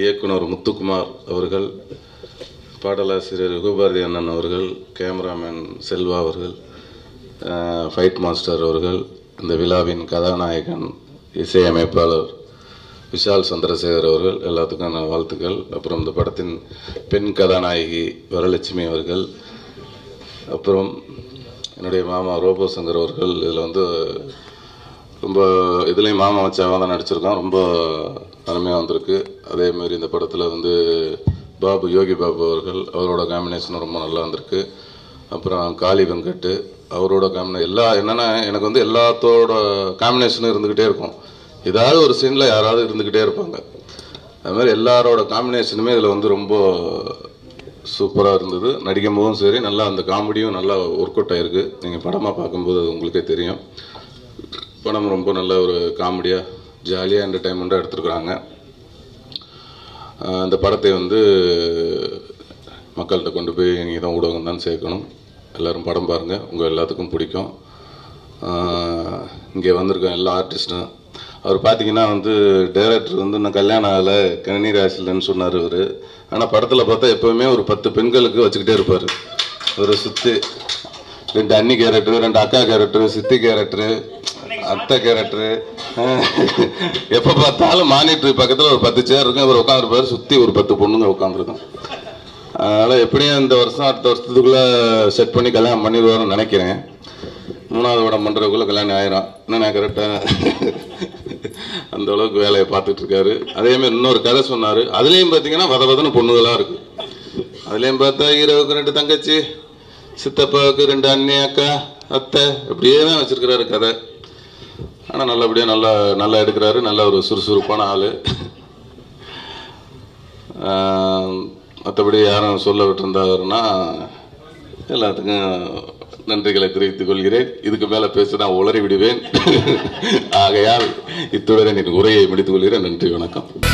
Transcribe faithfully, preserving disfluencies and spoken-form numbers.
இயக்குனர் முத்துக்குமார் அவர்கள், பாடலாசிரியர் யுகபாரதி அண்ணன் அவர்கள், கேமராமேன் செல்வா அவர்கள், ஃபைட் மாஸ்டர் அவர்கள், இந்த விழாவின் கதாநாயகன் இசையமைப்பாளர் விஷால் சந்திரசேகர் அவர்கள், எல்லாத்துக்கும் வாழ்த்துக்கள். அப்புறம் இந்த படத்தின் பெண் கதாநாயகி வரலட்சுமி அவர்கள், அப்புறம் என்னுடைய மாமா ரோபோ சங்கர் அவர்கள். இதில் வந்து ரொம்ப இதுலேயும் மாமா வச்சாக தான் நடிச்சிருக்கோம், ரொம்ப அருமையாக வந்திருக்கு. அதேமாரி இந்த படத்தில் வந்து பாபு யோகி பாபு அவர்கள், அவரோட காம்பினேஷனும் ரொம்ப நல்லா வந்திருக்கு. அப்புறம் காளி வெங்கட் அவரோட காம்பினே எல்லா என்னென்னா எனக்கு வந்து எல்லாத்தோட காம்பினேஷனும் இருந்துக்கிட்டே இருக்கும். ஏதாவது ஒரு சீனில் யாராவது இருந்துக்கிட்டே இருப்பாங்க. அது மாதிரி எல்லாரோட காம்பினேஷனுமே இதில் வந்து ரொம்ப சூப்பராக இருந்தது. நடிக்கும் போதும் சரி, நல்லா அந்த காமெடியும் நல்லா ஒர்க் அவுட் ஆகிருக்கு. நீங்கள் படமாக பார்க்கும்போது அது உங்களுக்கே தெரியும். படம் ரொம்ப நல்ல ஒரு காமெடியாக ஜாலியாக என்டர்டைன்மெண்ட்டாக எடுத்துருக்குறாங்க. அந்த படத்தை வந்து மக்கள்கிட்ட கொண்டு போய் நீங்கள் தான் ஊடகம் தான் சேர்க்கணும். எல்லோரும் படம் பாருங்கள், உங்கள் எல்லாத்துக்கும் பிடிக்கும். இங்கே வந்திருக்கோம் எல்லா ஆர்டிஸ்ட்டும். அவர் பார்த்தீங்கன்னா வந்து டைரக்டர் வந்து நான் கல்யாணம் ஆகலை கணினி ராசிலன்னு சொன்னார் அவர். ஆனால் படத்தில் பார்த்தா எப்போவுமே ஒரு பத்து பெண்களுக்கு வச்சுக்கிட்டே இருப்பார். ஒரு சுற்றி ரெண்டு அண்ணி கேரக்டரு, ரெண்டு அக்கா கேரக்டரு, சித்தி கேரக்டரு, அத்தை கேரக்டரு, எப்போ பார்த்தாலும் மானிட்டர் பக்கத்தில் ஒரு பத்து சேர் இருக்கும், இவர் உட்காந்துருப்பார், சுற்றி ஒரு பத்து பொண்ணுங்க உட்காந்துருக்கோம். அதனால் எப்படியும் இந்த வருஷம் அடுத்த வருஷத்துக்குள்ளே செட் பண்ணி கல்யாணம் பண்ணிடுவாருன்னு நினைக்கிறேன். மூணாவது படம் பண்ணுறதுக்குள்ளே கல்யாணம் ஆயிரும். என்னண்ணா கரெக்டாக அந்த அளவுக்கு வேலையை பார்த்துட்ருக்காரு. அதேமாதிரி இன்னொரு கதை சொன்னார். அதுலேயும் பார்த்தீங்கன்னா வத வதன்னு பொண்ணுகளாக இருக்குது. அதுலேயும் பார்த்தா ஹீரோவுக்கு ரெண்டு தங்கச்சி, சித்தப்பாவுக்கு ரெண்டு அண்ணி, அக்கா, அத்தை, அப்படியே தான் வச்சுருக்கிறாரு கதை. ஆனால் நல்லபடியாக நல்லா நல்லா எடுக்கிறாரு. நல்ல ஒரு சுறுசுறுப்பான ஆள். மற்றபடி யாரும் சொல்ல விட்டுருந்தாருன்னா எல்லாத்துக்கும் நன்றிகளை தெரிவித்துக் கொள்கிறேன். இதுக்கு மேலே பேச நான் உளறி விடுவேன். ஆகையால் இத்துடன் என் உரையை முடித்துக் கொள்கிறேன். நன்றி, வணக்கம்.